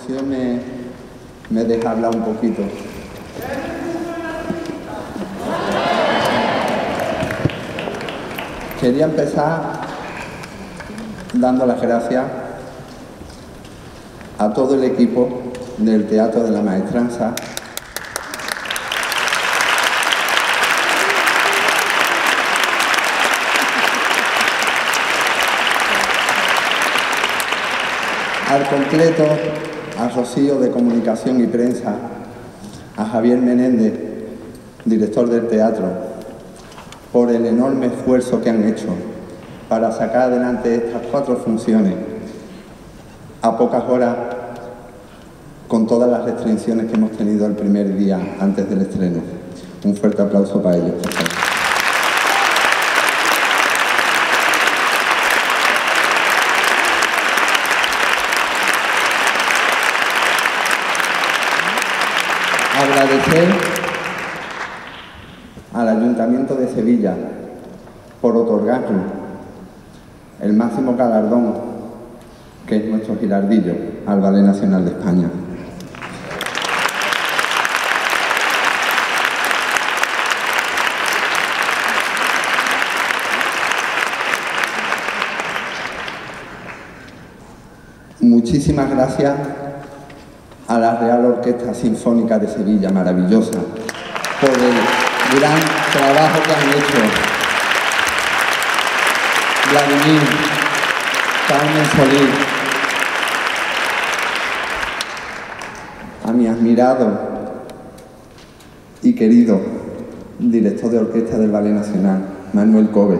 producción me deja hablar un poquito. Quería empezar dando las gracias a todo el equipo del Teatro de la Maestranza, al completo, a Rocío de Comunicación y Prensa, a Javier Menéndez, director del teatro, por el enorme esfuerzo que han hecho para sacar adelante estas 4 funciones a pocas horas, con todas las restricciones que hemos tenido el primer día antes del estreno. Un fuerte aplauso para ellos, por favor. Agradecer al Ayuntamiento de Sevilla por otorgarnos el máximo galardón, que es nuestro girardillo, al Ballet Nacional de España. Muchísimas gracias a la Real Orquesta Sinfónica de Sevilla, maravillosa, por el gran trabajo que han hecho. Vladimir, Carmen Solís, a mi admirado y querido director de orquesta del Ballet Nacional, Manuel Cove.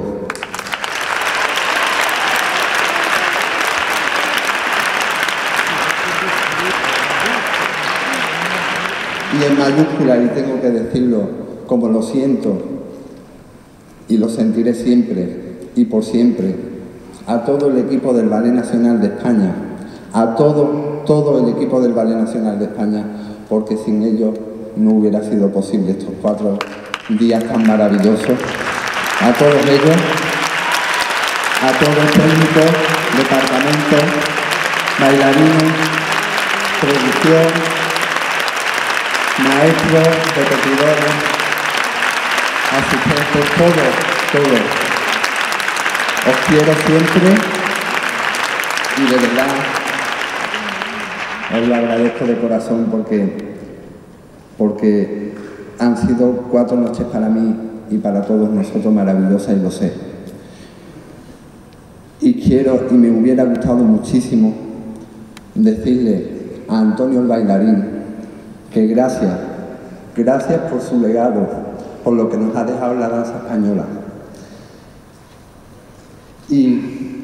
Y en mayúscula, y tengo que decirlo como lo siento y lo sentiré siempre y por siempre, a todo el equipo del Ballet Nacional de España, a todo el equipo del Ballet Nacional de España, porque sin ellos no hubiera sido posible estos 4 días tan maravillosos. A todos ellos, a todos los técnicos, departamentos, bailarines, producción, maestros, repetidores, asistentes, todos. Os quiero siempre y de verdad os lo agradezco de corazón porque han sido 4 noches para mí y para todos nosotros maravillosas, y lo sé. Y me hubiera gustado muchísimo decirle a Antonio el bailarín que gracias por su legado, por lo que nos ha dejado la danza española. Y,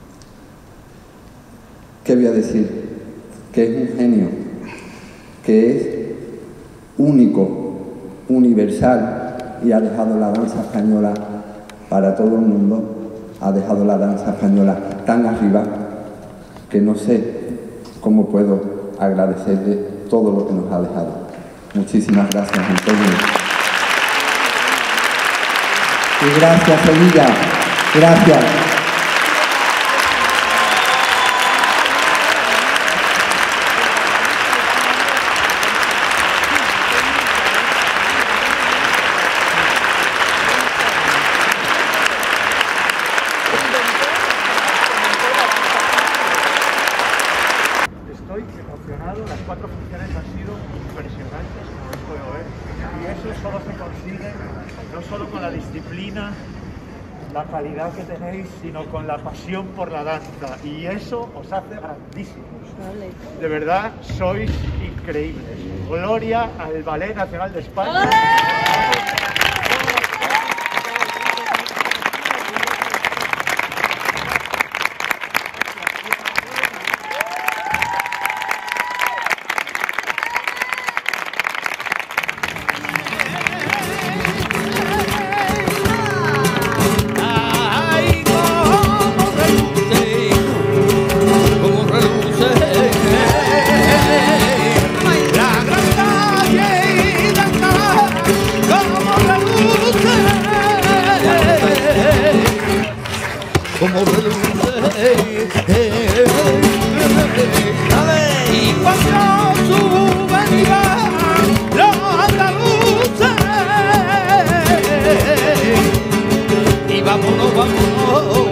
¿qué voy a decir? Que es un genio, que es único, universal, y ha dejado la danza española para todo el mundo, ha dejado la danza española tan arriba que no sé cómo puedo agradecerle todo lo que nos ha dejado. Muchísimas gracias, Antonio. Y gracias, Sevilla. Gracias. Estoy emocionado, las 4 funciones han sido impresionantes, como os puedo ver, y eso solo se consigue no solo con la disciplina, la calidad que tenéis, sino con la pasión por la danza, y eso os hace grandísimos. De verdad, sois increíbles. Gloria al Ballet Nacional de España. ¡Olé! Como reluce, y cuando vámonos, vámonos.